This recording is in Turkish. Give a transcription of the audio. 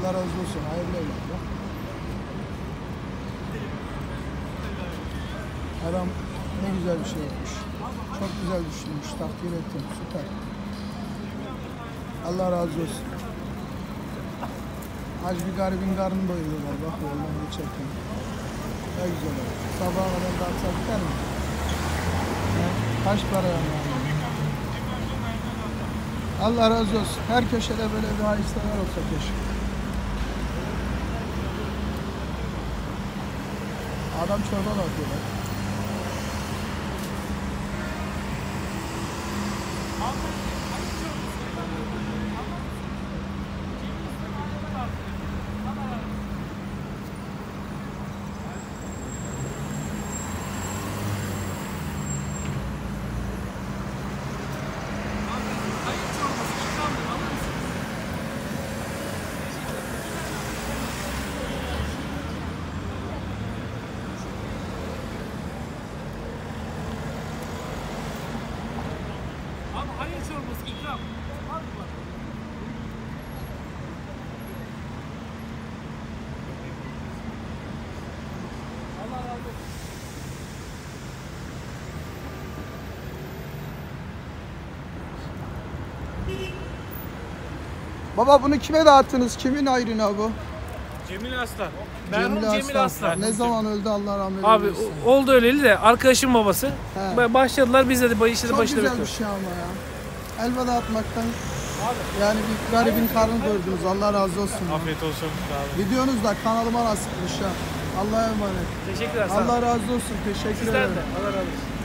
Allah razı olsun. Hayırlı eyvallah. Adam ne güzel bir şey yapmış. Çok güzel düşünmüş. Takdir ettim. Süper. Allah razı olsun. Aç bir garibin karnını doyuruyorlar. Bak yoldan geçerken. Ne güzel oldu. Sabaha kadar kalsa biter mi? Kaç para yani? Allah razı olsun. Her köşede böyle bir hayırsever olsa keşke. Adam çorba atıyorlar. Hayır çorbası ikram. Allah razı olsun. Baba bunu kime dağıttınız? Kimin ayrına bu? Cemil Aslan. Cemil Aslan. Ne zaman öldü Allah rahmet eylesin. Abi oldu öyleli de arkadaşım babası. He. Başladılar biz de Çok başına güzel bir bekliyoruz. şey ama ya. Elma dağıtmaktan yani bir garibin karnını doyurdunuz. Allah razı olsun. Afiyet olsun. Videonuz da kanalıma nasipmiş ya. Allah'a emanet. Teşekkürler. Sağ olun. Allah razı olsun. Teşekkür Sizden ederim. de. Allah razı olsun.